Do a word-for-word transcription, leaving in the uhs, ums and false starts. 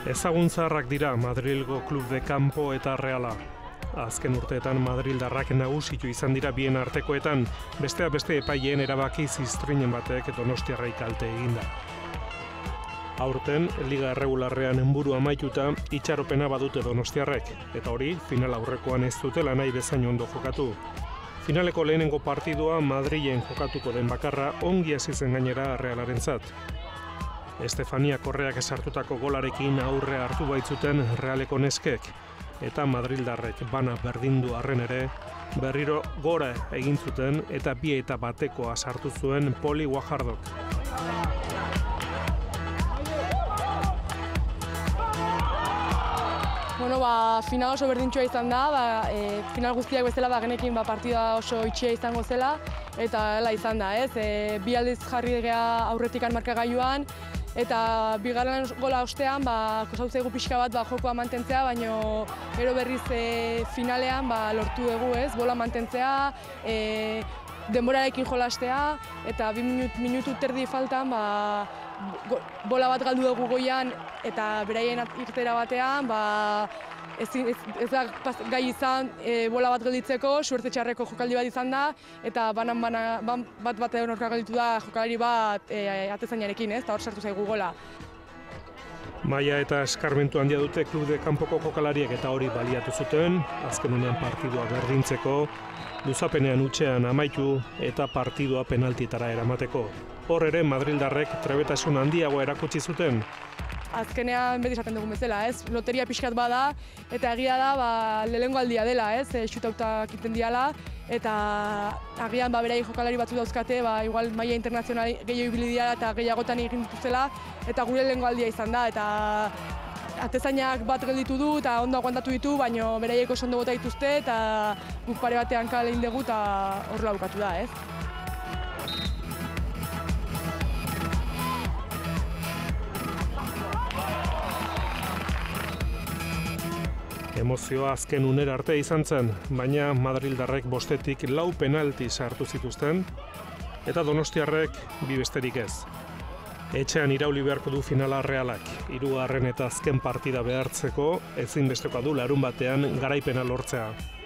Ezagun zaharrak dira Madrilgo Club de Campo eta Reala. Azken urteetan madrildarrak nagusitu izan dira bien artekoetan, besteak beste epaileen erabaki ziztrinen batek Donostiarrei kalte eginda. Aurten, Liga Erregularrean enburu amaituta, itxaropena badute Donostiarrek, eta hori, final aurrekoan ez dutela nahi bezain ondo jokatu. Finaleko lehenengo partidua Madrilen jokatuko den bakarra ongi hasi zen gainera Realarentzat. Estefania Korreak esartutako golarekin aurre hartu baitzuten Realeko neskek, eta madrildarrek bana berdindu arren ere, berriro gora egin zuten eta bi eta batekoa sartu zuen Poli Guajardok. Bueno, ba, final oso berdintxoa izan da, ba, e, final guztiak bezala ba, genekin ba, partida oso itxia izango zela, eta hala izan da, ez? E, bi aldiz jarri gea aurretikan markagailuan, eta bigarren gola ostean, ba, kosau zaigu pixka bat ba, jokoa mantentzea, baina gero berriz e, finalean ba, lortu dugu, ez? Bola mantentzea, e, denborarekin jolastea, eta bi minut, minutu terdi faltan, ba, bola bat galdu dugu goian eta beraien irtera batean, ba, ez, ez, ez da gai izan e, bola bat gelditzeko, suerte txarreko jokaldi bat izan da, eta banan bana, ban, bat bat edo norka gelditu da jokalari bat e, atezainarekin, ez, eta hor sartu zaigu gola. Maila eta eskarmentu handia dute Club de Campoko jokalariek eta hori baliatu zuten, azken unean partidua berdintzeko, luzapenean utxean amaitu eta partidua penaltitara eramateko. Hor ere madrildarrek trebetasun handiagoa erakutsi zuten. Azkenean beti esaten dugun bezala, ez? Loteria pixkat bada eta egia da ba, lehengo aldia dela, ez? E, xutautak iten diala, eta agian ba, berai jokalari batzu dauzkate, ba, igual maila internazional gehiago ibili diala eta gehiagotan egin dituzela, eta gure lehengo aldia izan da, eta atezainak bat gelditu du eta ondo aguantatu ditu, baina beraiek oso ondo bota dituzte eta guk pare batean kale egin dugu eta horrela bukatu da, ez? Emozioa azken unera arte izan zen, baina madrildarrek bostetik lau penalti sartu zituzten, eta donostiarrek bi besterik ez. Etxean irauli beharko du finala Realak, hirugarren eta azken partida behartzeko, ezinbestekoa du larun batean garaipena lortzea.